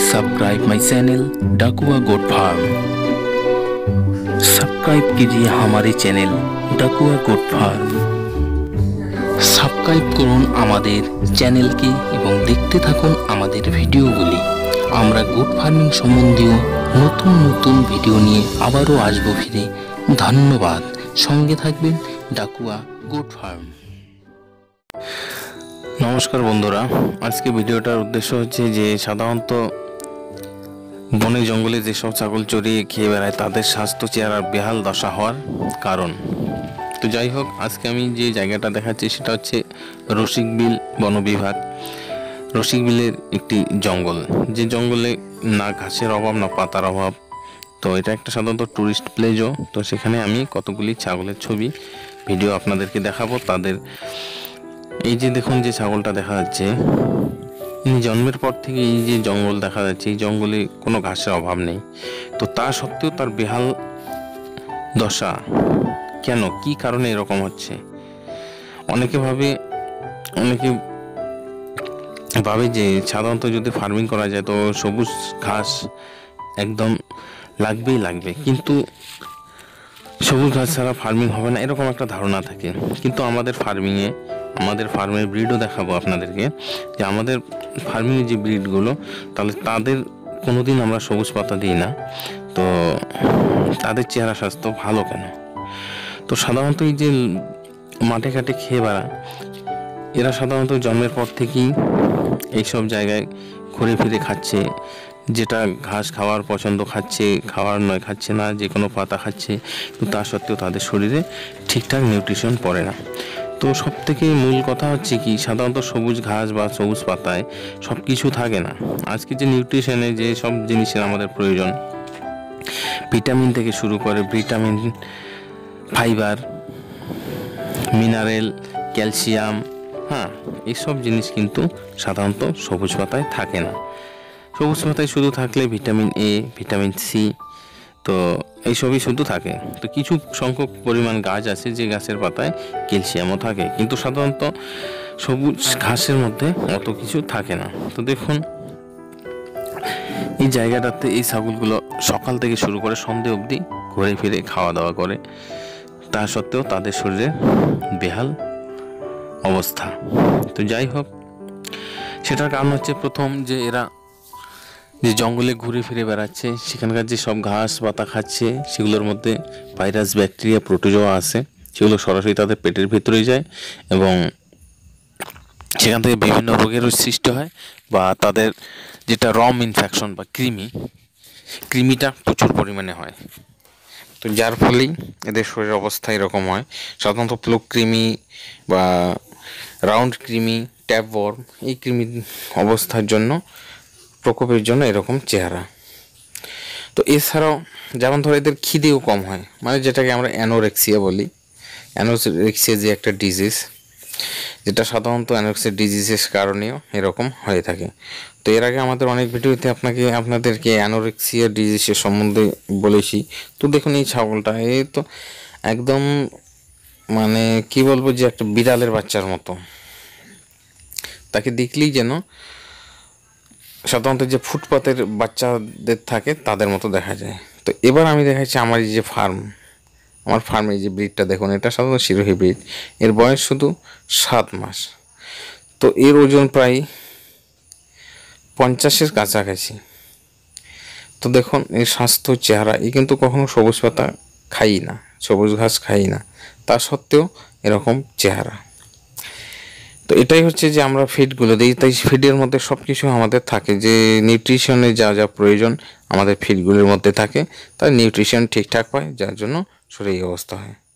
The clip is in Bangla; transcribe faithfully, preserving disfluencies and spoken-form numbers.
Subscribe my channel Dakua goat farm. Subscribe कीजिए हमारे channel Dakua goat farm. Subscribe করুন আমাদের চ্যানেলকে এবং দেখতে থাকুন আমাদের ভিডিওগুলি। আমরা গোট ফার্মিং সম্বন্ধীয় নতুন নতুন ভিডিও নিয়ে আবারও আসবো ফিরে। ধন্যবাদ, সঙ্গে থাকবেন ডাকুয়া গোট ফার্ম। নমস্কার বন্ধুরা, আজকে ভিডিওটার উদ্দেশ্য হচ্ছে যে সাধারণত বনে জঙ্গলে যেসব ছাগল চড়িয়ে খেয়ে বেড়ায় তাদের স্বাস্থ্য চেহারার বেহাল দশা হওয়ার কারণ। তো যাই হোক, আজকে আমি যে জায়গাটা দেখাচ্ছি সেটা হচ্ছে রসিকবিল বন বিভাগ। রসিকবিলের একটি জঙ্গল, যে জঙ্গলে না ঘাসের অভাব না পাতার অভাব। তো এটা একটা সাধারণত ট্যুরিস্ট প্লেসও। তো সেখানে আমি কতগুলি ছাগলের ছবি ভিডিও আপনাদেরকে দেখাবো। তাদের এই যে দেখুন, যে ছাগলটা দেখা যাচ্ছে, জন্মের পর থেকে এই যে জঙ্গল দেখা যাচ্ছে, এই জঙ্গলে কোনো ঘাসের অভাব নেই। তো তা সত্ত্বেও তার বেহাল দশা কেন, কি কারণে এরকম হচ্ছে? অনেকে ভাবে অনেকে ভাবে যে সাধারণত যদি ফার্মিং করা যায় তো সবুজ ঘাস একদম লাগবেই লাগবে, কিন্তু সবুজ ঘাস ছাড়া ফার্মিং হবে না, এরকম একটা ধারণা থাকে। কিন্তু আমাদের ফার্মিংয়ে আমাদের ফার্মের ব্রিডও দেখাবো আপনাদেরকে, যে আমাদের ফার্মিংয়ে যে ব্রিডগুলো, তাহলে তাদের কোনোদিন আমরা সবুজ পাতা দিই না। তো তাদের চেহারা স্বাস্থ্য ভালো কেন? তো সাধারণত এই যে মাঠে ঘাটে খেয়ে বেড়া, এরা সাধারণত জন্মের পর থেকেই এইসব জায়গায় ঘুরে ফিরে খাচ্ছে, যেটা ঘাস খাওয়ার পছন্দ খাচ্ছে, খাওয়ার নয় খাচ্ছে না, যে কোনো পাতা খাচ্ছে। কিন্তু তা সত্ত্বেও তাদের শরীরে ঠিকঠাক নিউট্রিশন পড়ে না। তো সব থেকে মূল কথা হচ্ছে কি, সাধারণত সবুজ ঘাস বা সবুজ পাতায় সব কিছু থাকে না। আজকে যে নিউট্রিশনে যে সব জিনিসের আমাদের প্রয়োজন, ভিটামিন থেকে শুরু করে ভিটামিন, ফাইবার, মিনারেল, ক্যালসিয়াম, হ্যাঁ, এইসব জিনিস কিন্তু সাধারণত সবুজ পাতায় থাকে না। সবুজ পাতায় শুধু থাকলে ভিটামিন এ, ভিটামিন সি, তো এইসবই শুধু থাকে। তো কিছু সংখ্যক পরিমাণ গাছ আছে যে গাছের পাতায় ক্যালসিয়ামও থাকে, কিন্তু সাধারণত সবুজ ঘাসের মধ্যে অত কিছু থাকে না। তো দেখুন, এই জায়গাটাতে এই ছাগলগুলো সকাল থেকে শুরু করে সন্ধ্যে অবধি ঘুরে ফিরে খাওয়া দাওয়া করে, তা সত্ত্বেও তাদের শরীরে বেহাল অবস্থা। তো যাই হোক, সেটার কারণ হচ্ছে প্রথম যে এরা যে জঙ্গলে ঘুরে ফিরে বেড়াচ্ছে, সেখানকার যে সব ঘাস পাতা খাচ্ছে, সেগুলোর মধ্যে ভাইরাস, ব্যাকটেরিয়া, প্রোটোজোয়া আছে, সেগুলো সরাসরি তাদের পেটের ভেতরে যায় এবং সেখান থেকে বিভিন্ন রোগেরও সৃষ্টি হয়, বা তাদের যেটা রম ইনফেকশন বা কৃমি, কৃমিটা প্রচুর পরিমাণে হয়। তো যার ফলেই এদের শরীরের অবস্থা এরকম হয়। সাধারণত প্লুক কৃমি বা রাউন্ড কৃমি, ট্যাপওয়ার্ম, এই কৃমি অবস্থার জন্য, প্রকোপের জন্য এরকম চেহারা। তো এছাড়াও যেমন ধরো এদের খিদেও কম হয়, মানে যেটাকে আমরা অ্যানোরেক্সিয়া বলি। অ্যানোরেক্সিয়া যে একটা ডিজিজ, যেটা সাধারণত অ্যানোরেক্সিয়া ডিজিজের কারণেও এরকম হয়ে থাকে। তো এর আগে আমাদের অনেক ভিডিওতে আপনাকে আপনাদেরকে অ্যানোরেক্সিয়া ডিজিজের সম্বন্ধে বলেছি। তো দেখুন, এই ছাগলটা এ তো একদম মানে কি বলবো, যে একটা বিড়ালের বাচ্চার মতো, তাকে দেখলেই যেন সাধারণত যে ফুটপাতের বাচ্চাদের থাকে তাদের মতো দেখা যায়। তো এবার আমি দেখাচ্ছি আমার এই যে ফার্ম, আমার ফার্মে যে ব্রিডটা দেখুন, এটা সাধারণত সিরোহী ব্রিড। এর বয়স শুধু সাত মাস। তো এর ওজন প্রায় পঞ্চাশের কাছাকাছি। তো দেখুন এর স্বাস্থ্য চেহারা, এই কিন্তু কখনো সবুজ পাতা খাই না, সবুজ ঘাস খাই না, তা সত্ত্বেও এরকম চেহারা। তো এটাই হচ্ছে যে আমরা ফিডগুলো দিই, তাই ফিডের মধ্যে সব কিছু আমাদের থাকে, যে নিউট্রিশনে যা যা প্রয়োজন আমাদের ফিডগুলোর মধ্যে থাকে, তাই নিউট্রিশন ঠিকঠাক পায়, যার জন্য শরীর এই অবস্থা হয়।